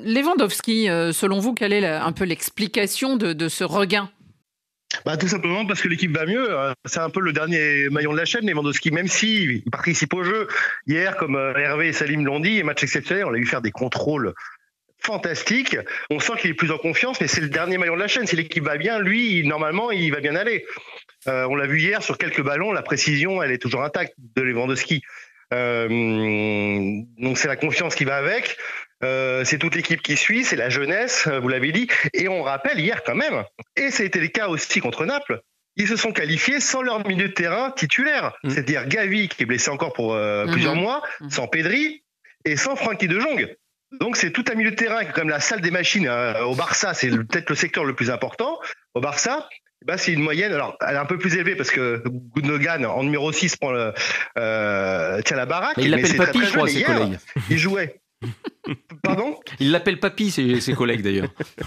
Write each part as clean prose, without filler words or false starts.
Lewandowski, selon vous, quelle est un peu l'explication de ce regain ? Tout simplement parce que l'équipe va mieux. C'est un peu le dernier maillon de la chaîne, Lewandowski, même s'il participe au jeu. Hier, comme Hervé et Salim l'ont dit, match exceptionnel, on l'a vu faire des contrôles fantastiques. On sent qu'il est plus en confiance, mais c'est le dernier maillon de la chaîne. Si l'équipe va bien, lui, normalement, il va bien aller. On l'a vu hier sur quelques ballons, la précision, elle est toujours intacte de Lewandowski. Donc c'est la confiance qui va avec. C'est toute l'équipe qui suit, c'est la jeunesse, vous l'avez dit. Et on rappelle hier quand même, et ça a été le cas aussi contre Naples, ils se sont qualifiés sans leur milieu de terrain titulaire. C'est-à-dire Gavi qui est blessé encore pour plusieurs mois, sans Pedri et sans Frenkie de Jong. Donc c'est tout un milieu de terrain qui est quand même la salle des machines au Barça, c'est peut-être le secteur le plus important. Au Barça, c'est une moyenne, alors elle est un peu plus élevée parce que Gundogan en numéro 6 tient la baraque. Mais il l'appelle Papy, je crois, ses collègues. Il jouait. Pardon ? Il l'appelle Papy, ses collègues d'ailleurs.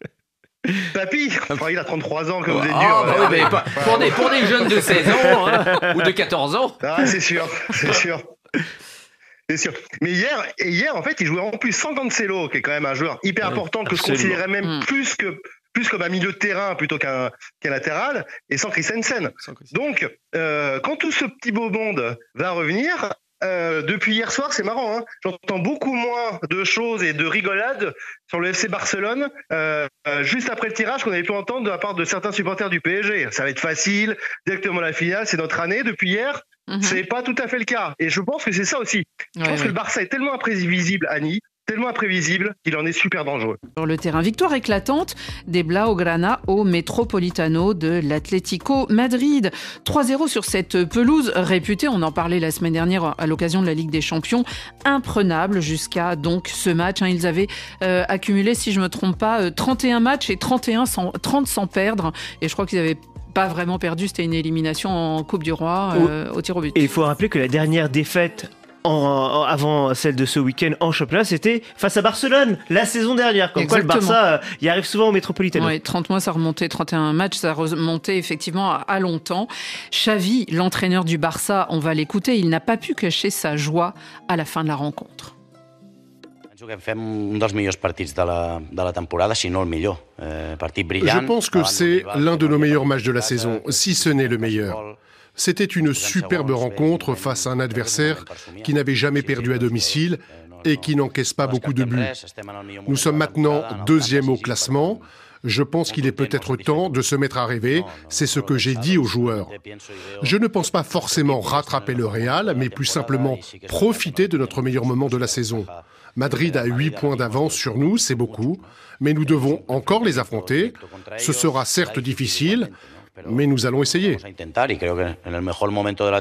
Papy, il a 33 ans, comme vous êtes dur. Mais pour des jeunes de 16 ans ou de 14 ans. C'est sûr. C'est sûr. Mais hier, en fait, il jouait en plus sans Cancelo, qui est quand même un joueur hyper important, que je considérais même plus comme un milieu de terrain plutôt qu'un latéral, et sans Christensen. Donc, quand tout ce petit beau monde va revenir, depuis hier soir, c'est marrant, j'entends beaucoup moins de choses et de rigolades sur le FC Barcelone juste après le tirage qu'on avait pu entendre de la part de certains supporters du PSG. Ça va être facile, directement la finale, c'est notre année. Depuis hier, c'est pas tout à fait le cas. Et je pense que c'est ça aussi. Je pense que le Barça est tellement imprévisible, Annie, tellement imprévisible qu'il en est super dangereux. Sur le terrain, victoire éclatante des Blaugrana au Metropolitano de l'Atlético Madrid. 3-0 sur cette pelouse réputée, on en parlait la semaine dernière à l'occasion de la Ligue des Champions, imprenable jusqu'à donc ce match. Ils avaient accumulé, si je ne me trompe pas, 31 matchs et 30 sans perdre. Et je crois qu'ils avaient pas vraiment perdu, c'était une élimination en Coupe du Roi au tir au but. Et il faut rappeler que la dernière défaite avant celle de ce week-end en championnat, c'était face à Barcelone la saison dernière. Comme quoi le Barça y arrive souvent au Metropolitano. Oui, 30 mois, ça remontait, 31 matchs, ça remontait effectivement à longtemps. Xavi, l'entraîneur du Barça, on va l'écouter, il n'a pas pu cacher sa joie à la fin de la rencontre. Je pense que c'est l'un de nos meilleurs matchs de la saison, si ce n'est le meilleur. C'était une superbe rencontre face à un adversaire qui n'avait jamais perdu à domicile et qui n'encaisse pas beaucoup de buts. Nous sommes maintenant deuxième au classement. Je pense qu'il est peut-être temps de se mettre à rêver. C'est ce que j'ai dit aux joueurs. Je ne pense pas forcément rattraper le Real, mais plus simplement profiter de notre meilleur moment de la saison. Madrid a 8 points d'avance sur nous, c'est beaucoup, mais nous devons encore les affronter. Ce sera certes difficile, mais nous allons essayer. El mejor momento de la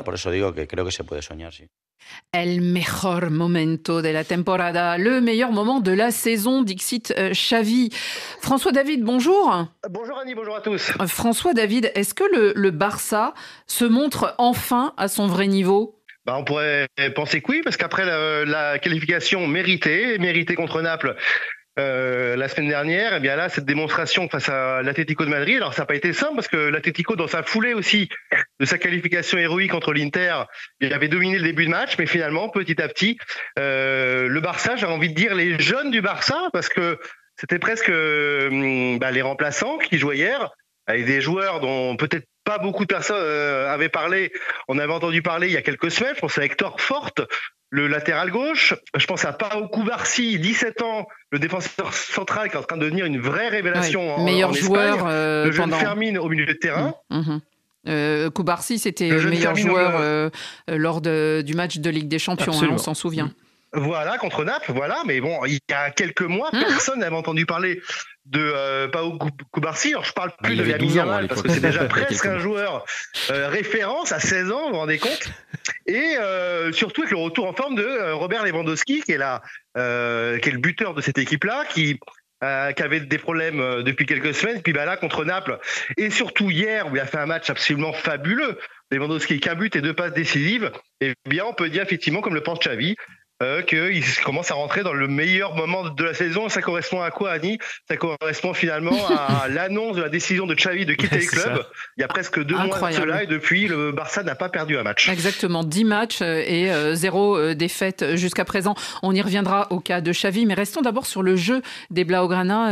temporada, le meilleur moment de la saison, dixit Xavi. François David, bonjour. Bonjour Annie, bonjour à tous. François David, est-ce que le Barça se montre enfin à son vrai niveau ? On pourrait penser que oui, parce qu'après la qualification méritée contre Naples, la semaine dernière, et bien là, cette démonstration face à l'Atlético de Madrid, alors ça n'a pas été simple parce que l'Atlético, dans sa foulée aussi de sa qualification héroïque contre l'Inter, il avait dominé le début de match, mais finalement, petit à petit, le Barça, j'ai envie de dire les jeunes du Barça, parce que c'était presque les remplaçants qui jouaient hier, avec des joueurs dont peut-être pas beaucoup de personnes avaient parlé. On avait entendu parler il y a quelques semaines, je pense à Hector Forte, le latéral gauche. Je pense à Pau Cubarsí, 17 ans, le défenseur central qui est en train de devenir une vraie révélation meilleur en joueur Espagne. Le jeune Fermin au milieu de terrain. Cubarsí, c'était le meilleur joueur lors du match de Ligue des Champions, on s'en souvient. Voilà, contre Naples, mais bon, il y a quelques mois, personne n'avait entendu parler de Pau Cubarsí. Alors, je parle plus de Lamine Yamal parce que c'est déjà presque un joueur référence à 16 ans, vous vous rendez compte. Et surtout avec le retour en forme de Robert Lewandowski, qui est le buteur de cette équipe-là, qui avait des problèmes depuis quelques semaines. Puis là, contre Naples, et surtout hier, où il a fait un match absolument fabuleux, Lewandowski, qu'un but et 2 passes décisives, eh bien, on peut dire effectivement, comme le pense Xavi, qu'il commence à rentrer dans le meilleur moment de la saison. Ça correspond à quoi, Annie? Ça correspond finalement à l'annonce de la décision de Xavi de quitter le club. Il y a presque 2 mois de cela, et depuis, le Barça n'a pas perdu un match. Exactement, 10 matchs et 0 défaite jusqu'à présent. On y reviendra au cas de Xavi, mais restons d'abord sur le jeu des Blaugrana.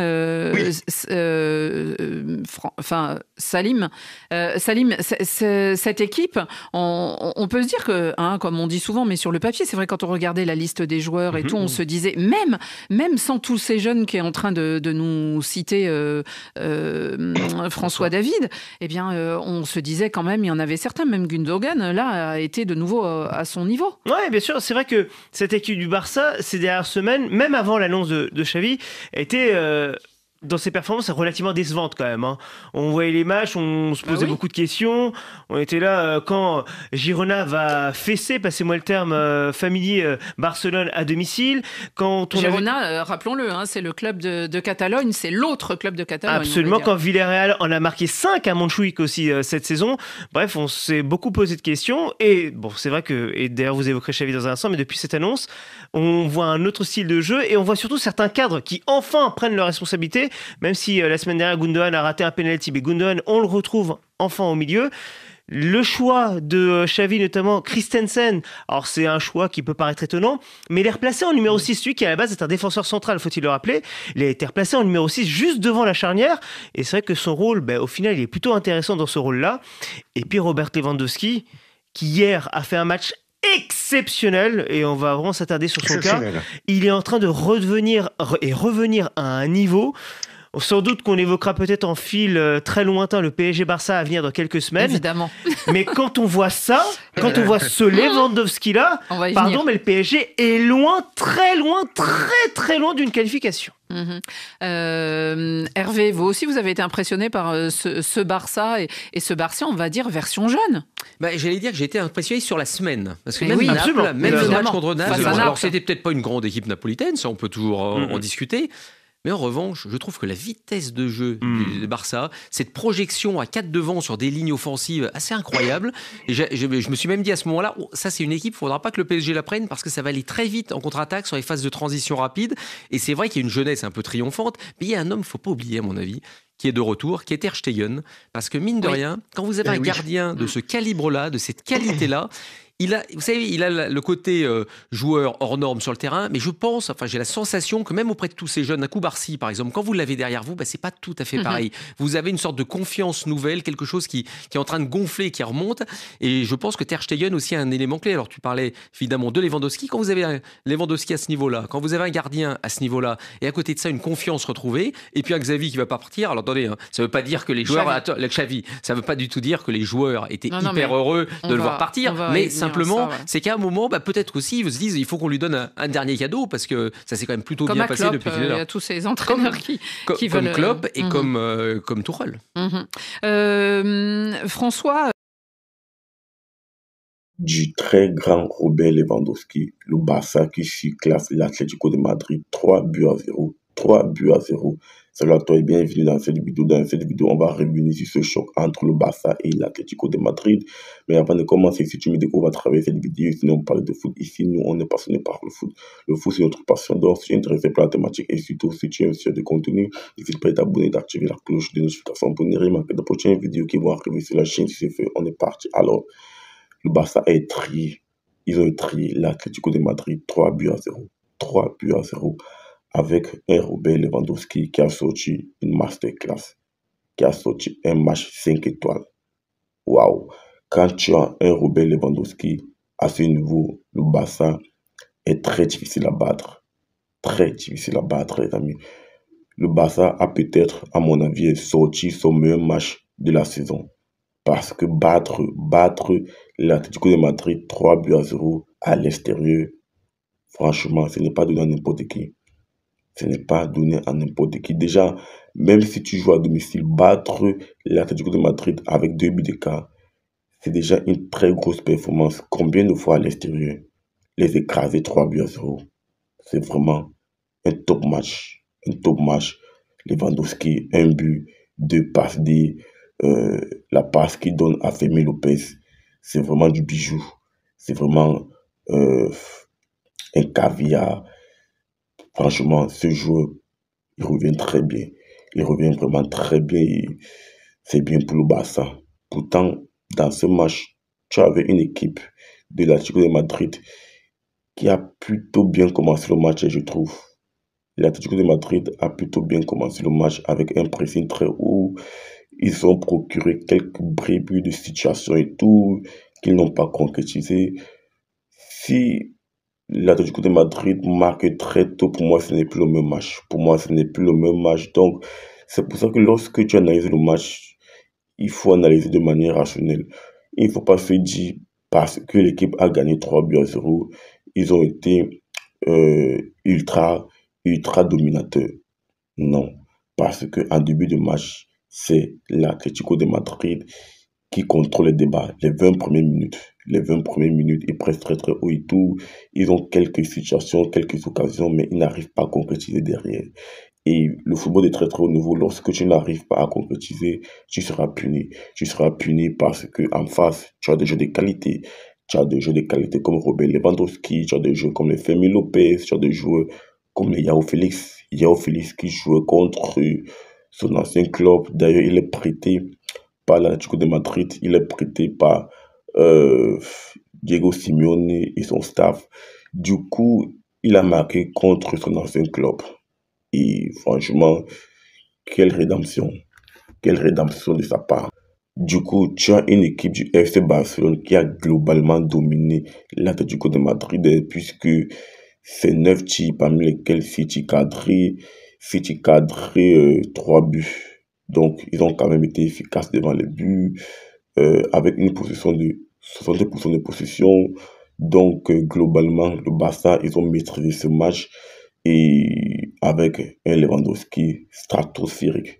Salim, cette équipe, on peut se dire que, comme on dit souvent, mais sur le papier, c'est vrai, quand on regardait la liste des joueurs et tout, on se disait, même sans tous ces jeunes qui est en train de nous citer François David, eh bien, on se disait quand même, il y en avait certains, même Gundogan, là, a été de nouveau à son niveau. Ouais, bien sûr, c'est vrai que cette équipe du Barça, ces dernières semaines, même avant l'annonce de Xavi, a été... dans ses performances relativement décevantes quand même. On voyait les matchs, on se posait beaucoup de questions. On était là quand Girona va fesser, passez-moi le terme familier, Barcelone à domicile. Girona, rappelons-le, c'est le club de Catalogne, c'est l'autre club de Catalogne. Absolument, quand Villarreal en a marqué 5 à Montjuïc aussi cette saison. Bref, on s'est beaucoup posé de questions. Et bon, c'est vrai que, et d'ailleurs vous évoquerez Xavi dans un instant, mais depuis cette annonce, on voit un autre style de jeu et on voit surtout certains cadres qui enfin prennent leurs responsabilités. Même si la semaine dernière, Gundogan a raté un penalty, mais Gundogan, on le retrouve enfin au milieu. Le choix de Xavi, notamment Christensen, alors c'est un choix qui peut paraître étonnant, mais il est replacé en numéro 6, lui qui à la base est un défenseur central, faut-il le rappeler. Il a été replacé en numéro 6 juste devant la charnière, et c'est vrai que son rôle, au final, il est plutôt intéressant dans ce rôle-là. Et puis Robert Lewandowski, qui hier a fait un match exceptionnel, et on va vraiment s'attarder sur son cas. Il est en train de revenir à un niveau, sans doute qu'on évoquera peut-être en fil très lointain le PSG-Barça à venir dans quelques semaines. Évidemment. Mais quand on voit ça, quand on voit ce Lewandowski-là, mais le PSG est loin, très loin d'une qualification. Hervé, vous aussi, vous avez été impressionné par ce Barça et ce Barça, on va dire, version jeune. J'allais dire que j'ai été impressionné sur la semaine. Parce que même Naples, même le match contre Naples, alors c'était peut-être pas une grande équipe napolitaine, ça on peut toujours en discuter. Mais en revanche, je trouve que la vitesse de jeu du Barça, cette projection à 4 devant sur des lignes offensives assez incroyables, et je me suis même dit à ce moment-là, ça c'est une équipe, il ne faudra pas que le PSG la prenne parce que ça va aller très vite en contre-attaque sur les phases de transition rapide. Et c'est vrai qu'il y a une jeunesse un peu triomphante, mais il y a un homme, il ne faut pas oublier à mon avis, qui est de retour, qui est Ter Stegen. Parce que mine de rien, quand vous avez un gardien de ce calibre-là, de cette qualité-là, vous savez, il a le côté joueur hors norme sur le terrain, mais je pense, j'ai la sensation que même auprès de tous ces jeunes, un Koubarsi par exemple, quand vous l'avez derrière vous, c'est pas tout à fait pareil. Vous avez une sorte de confiance nouvelle, quelque chose qui est en train de gonfler, qui remonte, et je pense que Ter Stegen aussi a un élément clé. Alors tu parlais évidemment de Lewandowski, quand vous avez un Lewandowski à ce niveau-là, quand vous avez un gardien à ce niveau-là, et à côté de ça une confiance retrouvée, et puis un Xavi qui va pas partir, alors attendez, ça veut pas dire que les joueurs, Xavi, ça veut pas du tout dire que les joueurs étaient hyper heureux de le voir partir, mais simplement, c'est qu'à un moment, peut-être aussi, ils se disent, il faut qu'on lui donne un dernier cadeau, parce que ça s'est quand même plutôt bien passé depuis qu'il est là. Il y a tous ces entraîneurs qui veulent... Comme Klopp et comme Tuchel. François... Du très grand Robert Lewandowski, le Barça qui surclasse l'Atlético de Madrid 3-0. 3-0. Salut à toi et bienvenue dans cette vidéo. Dans cette vidéo, on va revenir sur ce choc entre le Barça et l'Atlético de Madrid. Mais avant de commencer, si tu me découvres à travers cette vidéo, sinon on parle de foot. Ici, nous, on est passionné par le foot. Le foot, c'est notre passion. Donc, si tu es intéressé par la thématique et surtout, si tu aimes ce genre de contenu, n'hésite pas à t'abonner, d'activer la cloche de notification pour ne rien manquer de prochaines vidéos qui vont arriver sur la chaîne. Si c'est fait, on est parti. Alors, le Barça a trié. Ils ont trié l'Atlético de Madrid 3-0. 3-0. Avec un Robert Lewandowski qui a sorti une masterclass, qui a sorti un match 5 étoiles. Waouh! Quand tu as un Robert Lewandowski à ce niveau, le Barça est très difficile à battre. Très difficile à battre, les amis. Le Barça a peut-être, à mon avis, sorti son meilleur match de la saison. Parce que battre l'Atlético de Madrid 3-0 à l'extérieur, franchement, ce n'est pas donné à n'importe qui. Ce n'est pas donné à n'importe qui. Déjà, même si tu joues à domicile, battre l'Atlético de Madrid avec 2 buts d'écart, c'est déjà une très grosse performance. Combien de fois à l'extérieur, les écraser 3-0, c'est vraiment un top match. Un top match. Lewandowski, 1 but, 2 passes D, la passe qu'il donne à Fermín López, c'est vraiment du bijou. C'est vraiment un caviar. Franchement, ce joueur, il revient très bien. Il revient vraiment très bien et c'est bien pour le Barça. Pourtant, dans ce match, tu avais une équipe de l'Atlético de Madrid qui a plutôt bien commencé le match, je trouve. L'Atlético de Madrid a plutôt bien commencé le match avec un pressing très haut. Ils ont procuré quelques bribes de situation et tout, qu'ils n'ont pas concrétisé. Si l'Atlético de Madrid marque très tôt, pour moi, ce n'est plus le même match. Pour moi, ce n'est plus le même match. Donc, c'est pour ça que lorsque tu analyses le match, il faut analyser de manière rationnelle. Il ne faut pas se dire, parce que l'équipe a gagné 3-0, ils ont été ultra dominateurs. Non, parce qu'en début de match, c'est l'Atlético de Madrid qui contrôle les débats. Les 20 premières minutes, ils pressent très très haut et tout. Ils ont quelques situations, quelques occasions, mais ils n'arrivent pas à concrétiser derrière. Et le football est très très haut niveau. Lorsque tu n'arrives pas à concrétiser, tu seras puni. Tu seras puni parce que en face, tu as des jeux de qualité. Tu as des jeux de qualité comme Robert Lewandowski, tu as des jeux comme les Fermin Lopez, tu as des joueurs comme les João Félix. João Félix qui jouait contre son ancien club. D'ailleurs, il est prêté par l'Atlético de Madrid. Il est prêté par Diego Simeone et son staff. Du coup, il a marqué contre son ancien club. Et franchement, quelle rédemption de sa part. Du coup, tu as une équipe du FC Barcelone qui a globalement dominé l'Atlético de Madrid puisque c'est 9 tirs parmi lesquels 6 tirs cadrés, 3 buts. Donc, ils ont quand même été efficaces devant les buts avec une possession de 60% de possession. Donc, globalement, le Barça, ils ont maîtrisé ce match et avec un Lewandowski stratosphérique.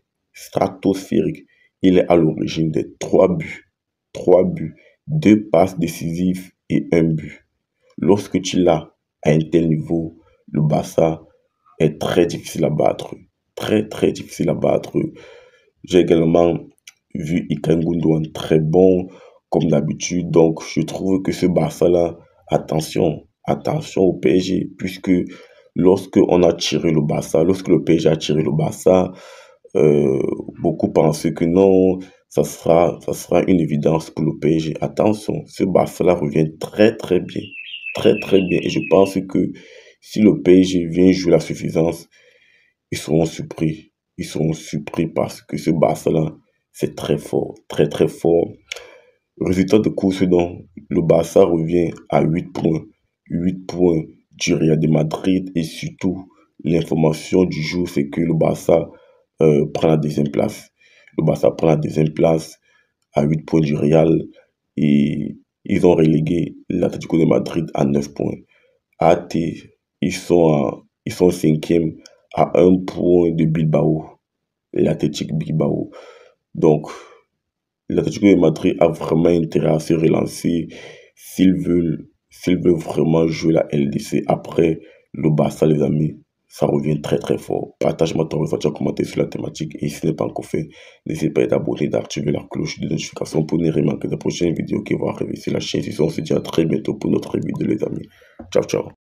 Il est à l'origine des 3 buts, 2 passes décisives et 1 but. Lorsque tu l'as à un tel niveau, le Barça est très difficile à battre. Très difficile à battre. J'ai également vu Ilkay Gundogan très bon, comme d'habitude. Donc, je trouve que ce Barça-là, attention au PSG, puisque lorsque le PSG a tiré le Barça, beaucoup pensaient que non, ça sera une évidence pour le PSG. Attention, ce Barça-là revient très bien. Très bien. Et je pense que si le PSG vient jouer la suffisance, ils seront surpris. Parce que ce Barça-là, c'est très fort. Très fort. Résultat de course, donc, le Barça revient à 8 points. 8 points du Real de Madrid. Et surtout, l'information du jour, c'est que le Barça prend la deuxième place. Le Barça prend la deuxième place à 8 points du Real. Et ils ont relégué l'Atlético de Madrid à 9 points. AT, ils sont 5e à 1 point de Bilbao. L'Athletic Bilbao. Donc, l'Atlético de Madrid a vraiment intérêt à se relancer s'ils veulent vraiment jouer la LDC. Après, le Barça, les amis, ça revient très fort. Partage-moi ton ressenti en commentaire sur la thématique et si ce n'est pas encore fait, n'hésite pas à t'abonner, d'activer la cloche de notification pour ne rien manquer des prochaines vidéos qui vont arriver sur la chaîne. On se dit à très bientôt pour notre vidéo, les amis. Ciao.